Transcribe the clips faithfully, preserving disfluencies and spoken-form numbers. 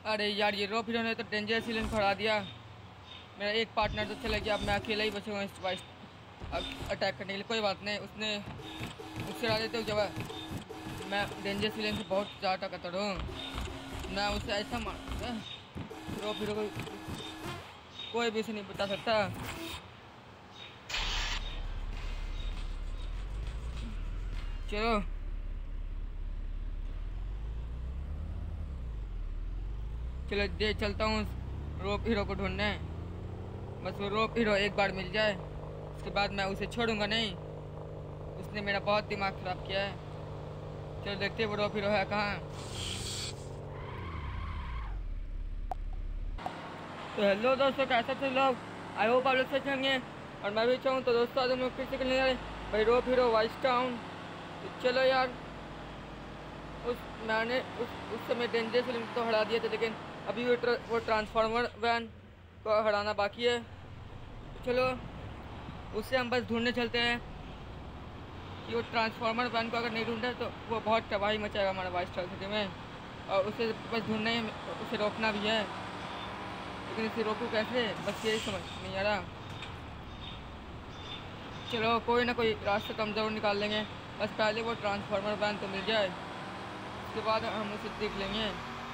अरे यार ये रोप हीरो ने तो डेंजरस विलेन को हरा दिया। मेरा एक पार्टनर तो चला गया, अब मैं अकेला ही बचूंगा इस वाइस अटैक करने के लिए। कोई बात नहीं, उसने उससे हरा देते हो जब मैं डेंजरस विलेन से बहुत ज़्यादा ताकतवर हूँ। मैं उसे ऐसा मार रोप हीरो को कोई भी उसे नहीं बता सकता। चलो चलो दे चलता हूँ रोप हीरो को ढूंढने। बस वो रोप हीरो एक बार मिल जाए, उसके बाद मैं उसे छोड़ूंगा नहीं। उसने मेरा बहुत दिमाग ख़राब किया है। चलो देखते हैं वो रोप हीरो है कहाँ। तो हेलो दोस्तों, कैसे थे लोग? आई होप आप लोग सच होंगे और मैं भी चाहूँ। तो दोस्तों आज हम लोग फिर से खेलने जा रहे हैं भाई रोप हीरो वाइस टाउन। तो चलो यार, उस मैंने उस उस समय डेंजरस विलेन को तो हरा दिया था, लेकिन अभी वो ट्र, वो ट्रांसफार्मर वैन को हराना बाकी है। तो चलो उससे हम बस ढूंढने चलते हैं कि वो ट्रांसफार्मर वैन को अगर नहीं ढूंढे तो वो बहुत तबाही मचाएगा हमारे वाइस टाउन सिटी में। और उसे बस ढूंढना ही, उसे रोकना भी है, लेकिन इसे रोकूं कैसे, बस यही समझ नहीं आ रहा। चलो कोई ना कोई रास्ता तो हम जरूर निकाल लेंगे, बस पहले वो ट्रांसफार्मर वैन तो मिल जाए, उसके बाद हम उसे देख लेंगे।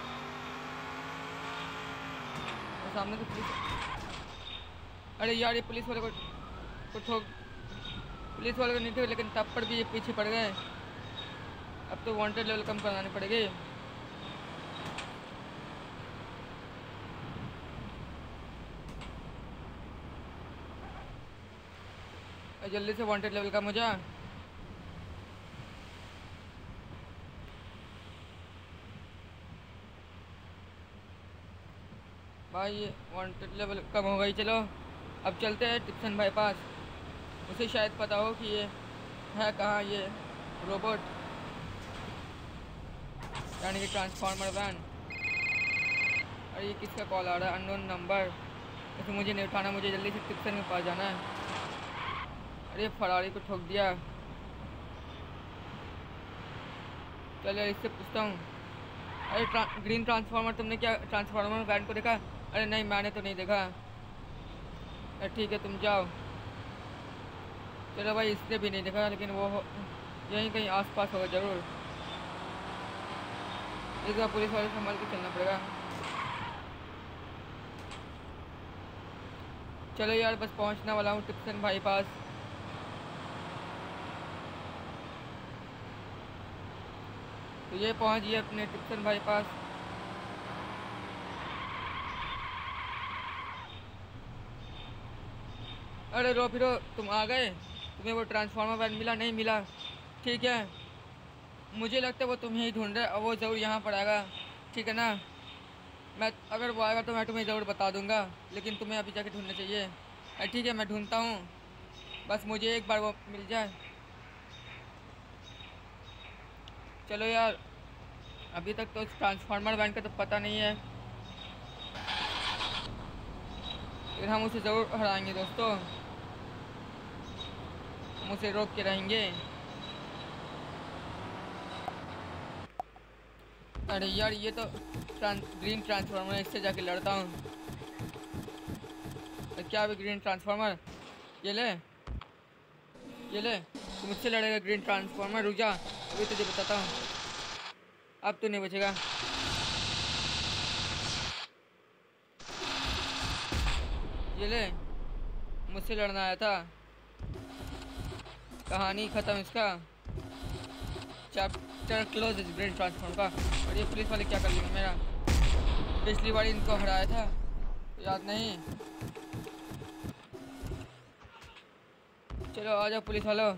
और सामने तो पुलिस, अरे यार ये पुलिस वाले को को ठोक पुलिस वाले को नहीं थे, लेकिन तब पर भी ये पीछे पड़ गए। अब तो वांटेड लेवल कम करानी पड़ेगी। जल्दी से वांटेड लेवल कम हो जा। भाई ये वांटेड लेवल कम हो गई। चलो अब चलते हैं टिप्सन भाई पास, उसे शायद पता हो कि ये है कहाँ ये रोबोट, यानी कि ट्रांसफार्मर वैन। अरे ये किसका कॉल आ रहा है? Unknown number. वैसे मुझे नहीं उठाना, मुझे जल्दी से टिप्सन के पास जाना है। अरे फरारी को ठोक दिया। चलो इससे पूछता हूँ। अरे ट्रा, ग्रीन ट्रांसफार्मर, तुमने क्या ट्रांसफार्मर वैन को देखा? अरे नहीं, मैंने तो नहीं देखा। अरे ठीक है तुम जाओ। चलो भाई इसने भी नहीं देखा, लेकिन वो यहीं कहीं आसपास होगा ज़रूर। इस बार पुलिस वाले संभाल के चलना पड़ेगा। चलो यार बस पहुंचने वाला हूँ टिप्सन भाई पास। तो ये पहुंच गए अपने टिप्सन भाई पास। अरे रो फिरो तुम आ गए, तुम्हें वो ट्रांसफार्मर वैन मिला? नहीं मिला, ठीक है। मुझे लगता है वो तुम्हें ही ढूंढ रहा है और वो ज़रूर यहाँ पर आएगा, ठीक है ना? मैं अगर वो आएगा तो मैं तुम्हें ज़रूर बता दूंगा, लेकिन तुम्हें अभी जाके ढूंढना चाहिए। अरे ठीक है मैं ढूंढता हूँ, बस मुझे एक बार वो मिल जाए। चलो यार, अभी तक तो ट्रांसफार्मर वैन का तो पता नहीं है, लेकिन हम उसे ज़रूर हराएंगे दोस्तों। हम उसे रोक के रहेंगे। अरे यार ये तो ट्रांस ग्रीन ट्रांसफार्मर है, इससे जाके लड़ता हूँ। क्या अभी ग्रीन ट्रांसफार्मर, ये ले ये ले, तू मुझसे लड़ेगा ग्रीन ट्रांसफार्मर? रुक जा, अभी तुझे बताता हूँ। अब तो नहीं बचेगा। ये ले, मुझसे लड़ना आया था, कहानी ख़त्म इसका। चैप्टर क्लोज इस ग्रीन ट्रांसफार्मर का। और ये पुलिस वाले क्या कर लेंगे मेरा? पिछली बार इनको हराया था, याद नहीं? चलो आ जाओ पुलिस वालों।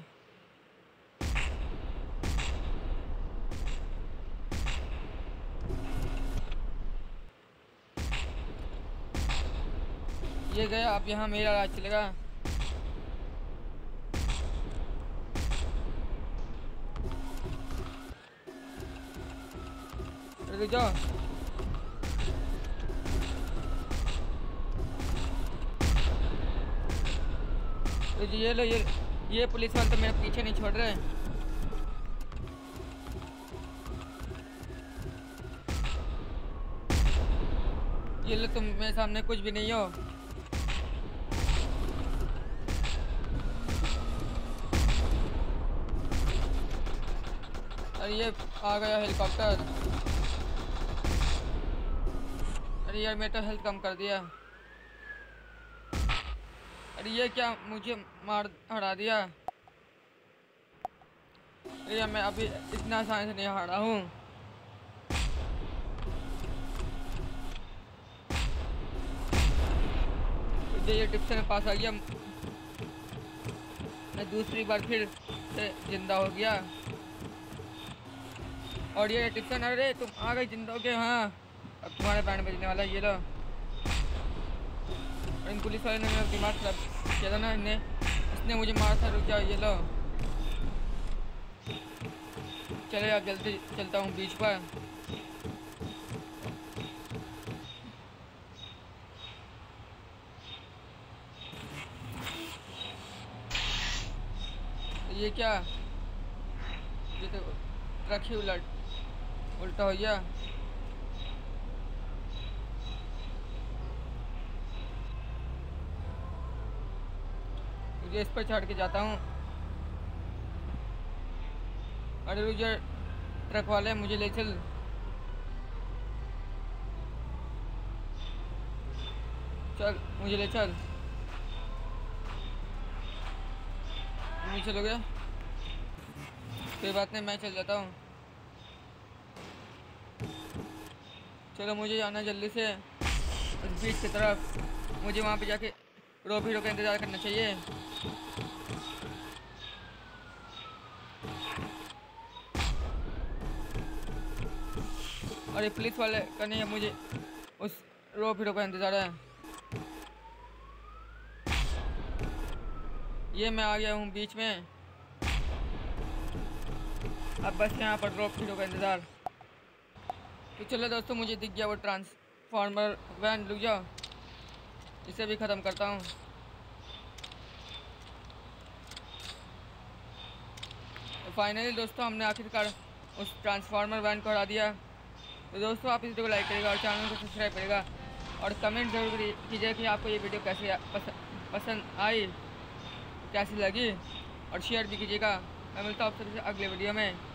ये गया, अब यहाँ मेरा राज चलेगा। रुक जाओ। तो ये लो, ये ये पुलिस वाले तो मेरे पीछे नहीं छोड़ रहे। ये लो, तुम मेरे सामने कुछ भी नहीं हो। अरे ये आ गया हेलीकॉप्टर। अरे यार मेरा तो हेल्थ कम कर दिया। अरे ये क्या, मुझे मार हरा दिया। अरे यार मैं अभी इतना आसानी से नहीं हारा हूँ। ये टिप्स में पास आ गया, मैं दूसरी बार फिर से जिंदा हो गया। और ये टिप्सन, अरे तुम आ गई जिंदा हो गए। हाँ अब तुम्हारे बैंड बजने वाला, ये लो। और इन पुलिस वाले ने मेरा दिमाग खराब किया था ना, इन्हें इसने मुझे मारा था। रुक जाओ, ये लो। चलो यार जल्दी चलता हूँ बीच पर। ये क्या, ये तो ट्रक ही उलट उल्टा हो गया। मुझे इस पर चढ़ के जाता हूँ। अरे रुझे ट्रक वाले, मुझे ले चल। चल मुझे ले चल। मुझे चलोगे? कोई बात नहीं, मैं चल जाता हूँ। चलो मुझे जाना जल्दी से उस बीच की तरफ। मुझे वहाँ पे जाके रोब हीरो का इंतज़ार करना चाहिए। और ये पुलिस वाले का नहीं है, मुझे उस रोब हीरो का इंतज़ार है। ये मैं आ गया हूँ बीच में। अब बस यहाँ पर रोब हीरो का इंतज़ार। तो चलो दोस्तों, मुझे दिख गया वो ट्रांसफार्मर वैन। रुक जाओ, इसे भी ख़त्म करता हूँ। तो फाइनली दोस्तों हमने आखिरकार उस ट्रांसफार्मर वैन को हरा दिया। तो दोस्तों आप इस वीडियो को लाइक करिएगा और चैनल को सब्सक्राइब करिएगा और कमेंट जरूर कीजिए कि आपको ये वीडियो कैसे पस, पसंद आई, कैसी लगी, और शेयर भी कीजिएगा। मैं मिलता हूँ आप सबसे अगले वीडियो में।